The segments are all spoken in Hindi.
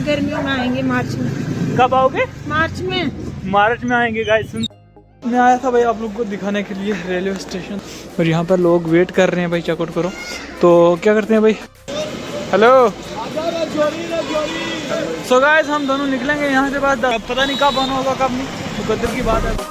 गर्मियों में आएंगे, मार्च में। कब आओगे? मार्च में। मार्च में आएंगे गाइस। मैं आया था भाई आप लोग को दिखाने के लिए रेलवे स्टेशन, और यहाँ पर लोग वेट कर रहे हैं भाई, चेकआउट करो। तो क्या करते हैं भाई, हेलो। सो गाइस हम दोनों निकलेंगे यहाँ से बाद, पता नहीं कब आना होगा कब नहीं, मुकद्दर की बात है।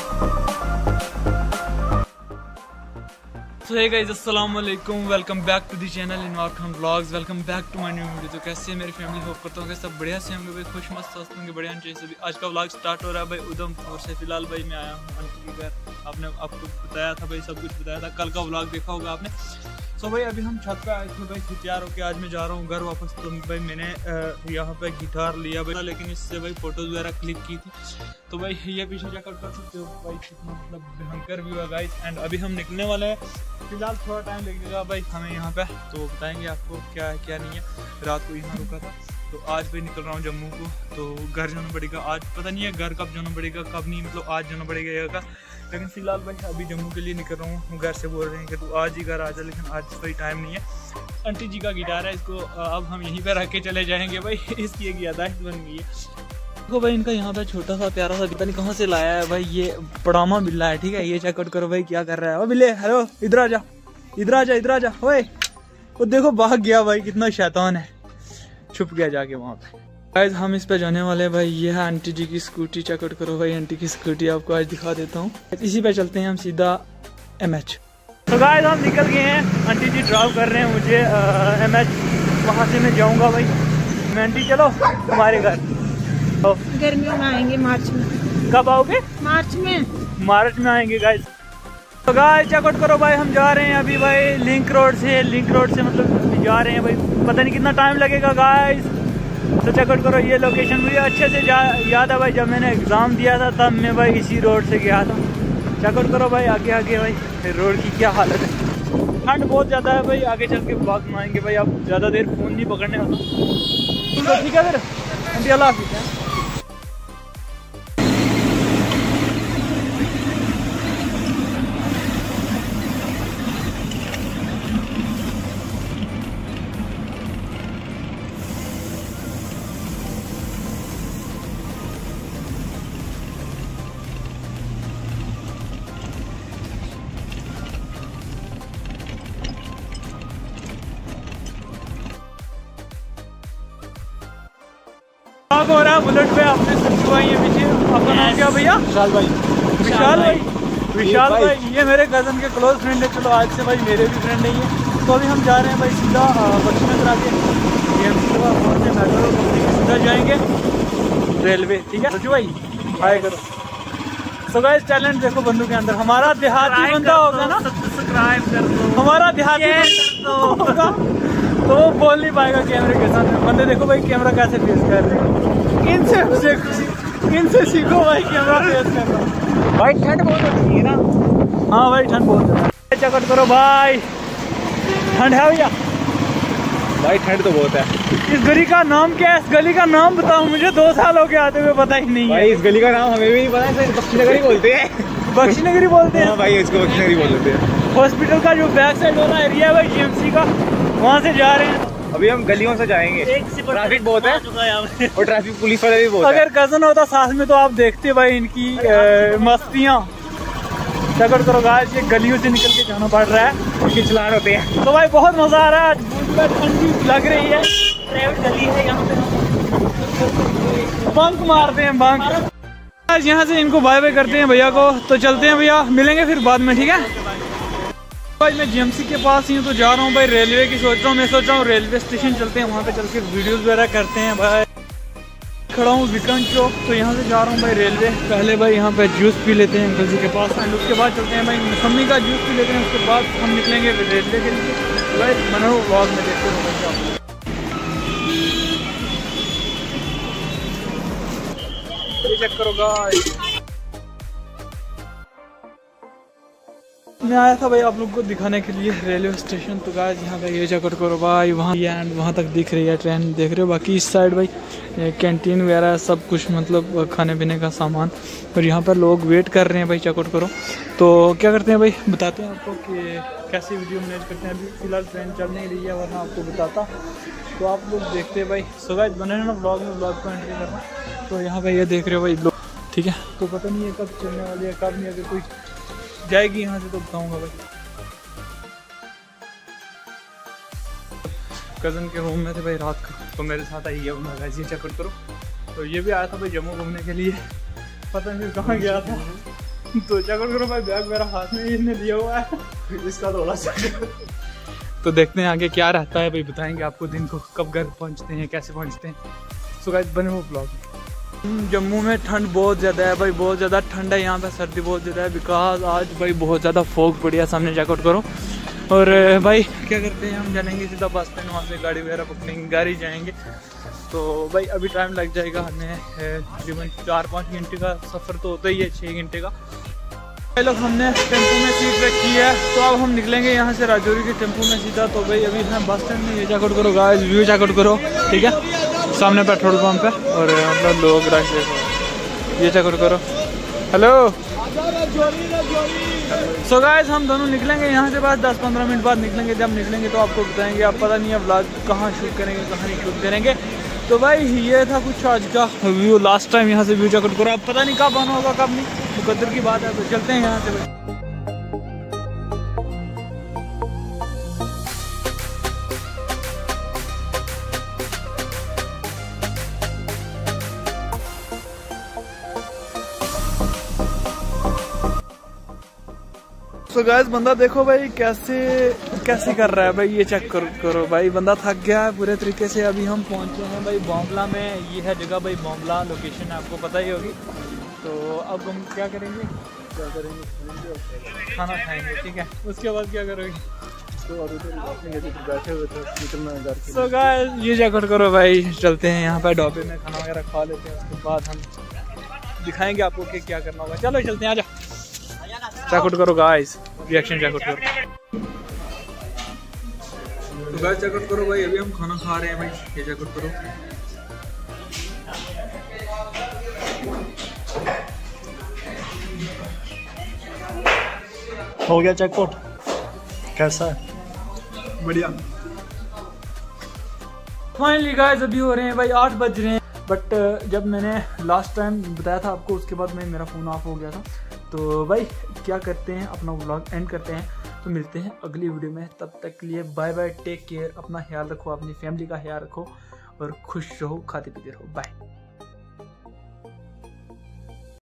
तो हे गाइस अस्सलाम वालेकुम, welcome back to the channel Inwar Khan vlogs, welcome back to my new video. तो कैसे है मेरी फैमिली, होप करता हूँ कि सब बढ़िया से होंगे भाई, खुश मस्त स्वस्थ होंगे, बढ़िया चाहिए सभी। आज का व्लॉग स्टार्ट हो रहा है भाई उधमपुर से। फिलहाल भाई मैं आया हूँ आंटी के घर, आपने आपको बताया था भाई, सब कुछ बताया था, कल का व्लॉग देखा होगा आपने। तो भाई अभी हम छत पे आए थे भाई, तैयार होकर आज मैं जा रहा हूँ घर वापस। तो भाई मैंने यहाँ पे गिटार लिया भाई, लेकिन इससे भाई फोटोज वगैरह क्लिक की थी। तो भाई ये पीछे जाकर कर सकते हो भाई, कितना मतलब भयंकर व्यू है गाइस। एंड अभी हम निकलने वाले हैं, फिलहाल थोड़ा टाइम लगेगा भाई हमें यहाँ पे, तो बताएंगे आपको क्या है क्या नहीं है। रात को यहाँ रुका था, तो आज भाई निकल रहा हूँ जम्मू को, तो घर जाना पड़ेगा आज। पता नहीं है घर कब जाना पड़ेगा कब नहीं, मतलब आज जाना पड़ेगा ये का। लेकिन फिलहाल भाई अभी जम्मू के लिए निकल रहा हूँ। घर से बोल रहे हैं कि तू आज ही घर आ जा, लेकिन आज भाई टाइम नहीं है। आंटी जी का गिटार है, इसको अब हम यहीं पे रख के चले जाएंगे भाई, इसकी एक याददाश्त बन गई है। देखो भाई इनका यहाँ पे छोटा सा प्यारा सा, पता नहीं कहाँ से लाया है भाई, ये पड़ामा बिल्ला है, ठीक है। ये चेकआउट करो भाई क्या कर रहा है। ओ बिल्ले, हेलो, इधर आ जा, इधर आ जा, इधर आ जा। ओए वो देखो भाग गया भाई, कितना शैतान है, छुप गया जाके वहाँ पे। गाइस हम इस पे जाने वाले हैं भाई, ये है आंटी जी की स्कूटी, चेकआउट करो भाई आंटी की स्कूटी, आपको आज दिखा देता हूँ। इसी पे चलते हैं हम सीधा MH। तो गाइस हम निकल गए हैं, आंटी जी ड्राइव कर रहे हैं मुझे MH, वहाँ से मैं जाऊँगा भाई। मैं आंटी चलो हमारे घर। गर्मियों में आएंगे, मार्च में। कब आओगे? मार्च में। मार्च में आएंगे गाइस। तो गाइस चेकआउट करो भाई, हम जा रहे हैं अभी भाई लिंक रोड से मतलब जा रहे हैं भाई, पता नहीं कितना टाइम लगेगा गाइस। तो चेकआउट करो, ये लोकेशन मुझे अच्छे से याद है भाई, जब मैंने एग्ज़ाम दिया था तब मैं भाई इसी रोड से गया था। चेकआउट करो भाई आगे आगे भाई रोड की क्या हालत है। ठंड बहुत ज़्यादा है भाई, आगे चल के बाग में आएंगे भाई। आप ज़्यादा देर फ़ोन नहीं पकड़ने वाला, तो ठीक है फिर आंटी, अल्लाह हाफिज़ है। हो रहा है बुलेट पे, आपने सुनी भाई ये पीछे, आपका नाम क्या भैया? विशाल भाई। विशाल भाई, विशाल भाई ये मेरे कज़न के क्लोज फ्रेंड है। चलो आज से भाई मेरे भी फ्रेंड नहीं है। तो अभी हम जा रहे हैं भाई सीधा बख्शीनगर आके मेट्रो सीधा जाएंगे रेलवे, ठीक है। रजू भाई हाय करो। तो गाइस टैलेंट देखो बंदू के अंदर, हमारा देहाती बंदा होगा ना, सब्सक्राइब कर दो, हमारा देहाती होगा तो वो बोल नहीं पाएगा कैमरे के साथ। बंदे देखो भाई कैमरा कैसे फेस कर रहे हैं, इनसे सीखो भाई कैमरा फेस करना। भाई ठंड बहुत होती है ना। हाँ भाई ठंड बहुत है, चेकआउट करो भाई, ठंड है भैया भाई, ठंड तो बहुत है। इस गली का नाम क्या है? इस गली का नाम बताओ मुझे, 2 साल हो गए आते हुए पता ही नहीं है। इस गली का नाम हमें भी नहीं पता है, बख्शीनगर ही बोलते हैं। बख्शीनगर ही बोलते हैं भाई, इसको बख्शीनगर ही बोलते हैं। हॉस्पिटल का जो बैक साइड वाला एरिया है भाई GMC का, वहाँ से जा रहे हैं। अभी हम गलियों से जाएंगे, ट्रैफिक बहुत है और ट्रैफिक पुलिस वाले भी बहुत है। अगर कजन होता साथ में तो आप देखते भाई इनकी मस्तियाँ। चेकआउट करो गाइस, ये गलियों से निकल के जाना पड़ रहा है, क्योंकि चलान होते हैं। तो भाई बहुत मजा आ रहा है, आज ठंडी लग रही है, प्राइवेट गली है यहाँ पे, बंक मारते हैं बंक। आज यहाँ से इनको बाय बाय करते हैं भैया को, तो चलते हैं भैया, मिलेंगे फिर बाद में, ठीक है भाई। मैं GMC के पास ही हूँ, तो जा रहा हूँ भाई रेलवे की सोच रहा हूँ। मैं सोच रहा हूँ रेलवे स्टेशन चलते हैं, वहाँ पे चल के वीडियोस वगैरह करते हैं भाई। खड़ा हूँ विक्रम चौक, तो यहाँ से जा रहा हूँ भाई रेलवे। पहले भाई यहाँ पे जूस पी लेते हैं अंकल जी के पास, एंड उसके बाद चलते हैं भाई मौसमी का जूस पी लेते हैं, उसके बाद हम निकलेंगे रेलवे के लिए भाई। बनो व्लॉग में देखते हो, चेक करो गाइस। मैं आया था भाई आप लोग को दिखाने के लिए रेलवे स्टेशन। तो गाइस यहाँ पे ये चेकआउट करो भाई, वहाँ एंड वहाँ तक दिख रही है ट्रेन, देख रहे हो। बाकी इस साइड भाई कैंटीन वगैरह सब कुछ, मतलब खाने पीने का सामान, और यहाँ पर लोग वेट कर रहे हैं भाई, चेकआउट करो। तो क्या करते हैं भाई, बताते हैं आपको कि कैसी वीडियो मैनेज करते हैं। अभी फिलहाल ट्रेन चल नहीं रही है, वरना आपको बताता। तो आप लोग देखते हैं भाई। सो गाइस बने रहना ब्लॉग में, ब्लॉग को एंट्री करना। तो यहाँ पे ये देख रहे हो भाई लोग, ठीक है। तो पता नहीं है कब चलने वाली है कब नहीं, अगर कोई जाएगी यहाँ से तो बताऊँगा भाई। कज़न के रूम में थे भाई रात को, तो मेरे साथ आई है उन्होंने ये चेकआउट करो। तो ये भी आया था भाई जम्मू घूमने के लिए, पता नहीं कहाँ गया था। तो चेकआउट करो भाई, बैग मेरा हाथ में इसने दिया हुआ है, इसका थोड़ा सा। तो देखते हैं आगे क्या रहता है भाई, बताएंगे आपको दिन को कब घर पहुँचते हैं, कैसे पहुँचते हैं। सो गाइस बने हो ब्लॉग। जम्मू में ठंड बहुत ज़्यादा है भाई, बहुत ज़्यादा ठंड है यहाँ पे, सर्दी बहुत ज़्यादा है। बिकॉज आज भाई बहुत ज़्यादा फॉग पड़ी है सामने, चेकआउट करो। और भाई क्या करते हैं, हम जाएंगे सीधा बस स्टैंड, वहाँ से गाड़ी वगैरह पकड़ेंगे, गाड़ी जाएंगे। तो भाई अभी टाइम लग जाएगा हमें तकरीबन 4-5 घंटे का सफ़र तो होता ही है, 6 घंटे का। भाई लोग हमने टेम्पो में सीट रखी है, तो अब हम निकलेंगे यहाँ से राजौरी के टेम्पो में सीधा। तो भाई अभी हम बस स्टैंड में, ये चेकआउट करो गाइस, व्यू चेकआउट करो, ठीक है। सामने पेट्रोल पंप है और मतलब लोग रश देखो, ये चेकआउट करो। हेलो। सो गाइस हम दोनों निकलेंगे यहाँ से, बस 10-15 मिनट बाद निकलेंगे। जब निकलेंगे तो आपको बताएंगे। आप पता नहीं है व्लॉग कहाँ शूट करेंगे कहाँ नहीं शूट करेंगे। तो भाई ये था कुछ आज का व्यू। लास्ट टाइम यहाँ से व्यू चेकआउट करो, अब पता नहीं कब आना होगा कब नहीं, मुकद्दर की बात है। तो चलते हैं यहाँ से भाई। तो गाइस बंदा देखो भाई कैसे कर रहा है भाई, ये चेक करो भाई। बंदा थक गया है पूरे तरीके से। अभी हम पहुंचे हैं भाई बॉम्बला में, ये है जगह भाई बॉम्बला, लोकेशन है आपको पता ही होगी। तो अब हम क्या करेंगे, खाना खाएंगे, ठीक है। उसके बाद क्या करोगे? तो गाइस ये चेक करो भाई, चलते हैं यहाँ पर ढाबे में, खाना वगैरह खा लेते हैं। उसके बाद हम दिखाएंगे आपको कि क्या करना होगा। चलो चलते हैं, आजा। चेकआउट करो गाइस, रिएक्शन चेकआउट करो। तो गाइस चेकआउट करो भाई, अभी हम खाना खा रहे हैं भाई, ये चेकआउट करो। हो गया चेकआउट, कैसा है? बढ़िया। फाइनली गाइस अभी हो रहे हैं भाई 8 बज रहे हैं। बट जब मैंने लास्ट टाइम बताया था आपको, उसके बाद में मेरा फ़ोन ऑफ हो गया था। तो भाई क्या करते हैं, अपना व्लॉग एंड करते हैं। तो मिलते हैं अगली वीडियो में, तब तक के लिए बाय बाय, टेक केयर, अपना ख्याल रखो, अपनी फैमिली का ख्याल रखो और खुश रहो, खाते पीते रहो। बाय।